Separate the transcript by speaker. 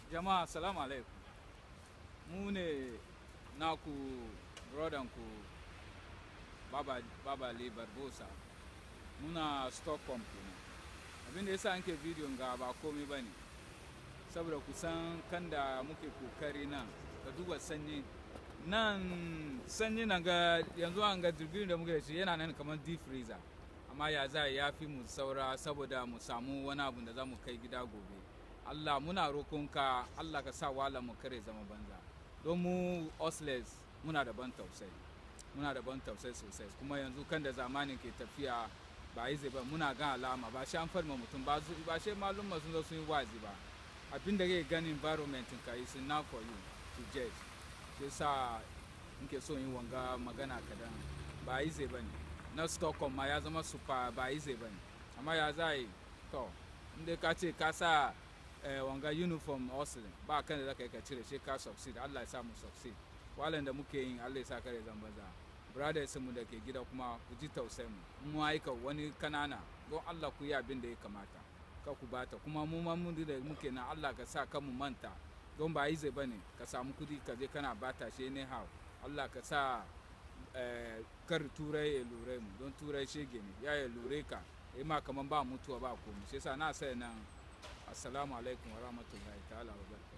Speaker 1: Jama'a assalamu alaikum. Mu ne naku brodan ku Baba Le Barbosa. Muna Stockholm kenan. Abin da yasa nke bidiyon ga ba komai bane. Saboda ku san kan da muke kokari nan ka duba sanyi nan ga yanzu an ga jirgin da muke da shi yana nan kamar deep freezer. Amma ya za ya fi mu saura saboda mu samu wani abu da za mu kai gida gobe. Allah muna roƙonka Allah ka sa wala mu kare zama banza don mu hustlers muna da ban tausayi sosai kuma yanzu kan da zamanin ke tafiya ba yi zai ba muna gan alama ba shi an farma mutum ba shi malumma sun zo sun yi wazi ba abin da ke gani environment ka is enough for you to judge shi sa nke so yin wanga magana kadan ba yi zai bane na Stockholm ma ya zama super ba yi zai bane amma ya zai to inda ka ce ka sa wanga uniform hustling ba kan da zaka yi ka cire shi ka succeed Allah ya sa mu succeed walan da muke yin Allah ya sa kare zan banza brothers mu da ke gida kuma ku ji tausayin mu aika wani kanana don Allah ku yi abin da ya kamata ka ku bata kuma mu ma mun da muke na Allah ka sa kan mu manta don ba yi zai bane ka samu kudi ka je kana bata shi ne how Allah ka sa kar turai ya lure mu don turai shege ne ya lure ka ma kaman ba mutuwa ba komai shi yasa na sai nan assalamu alaikum wa rahmatullahi ta'ala wa barakatuh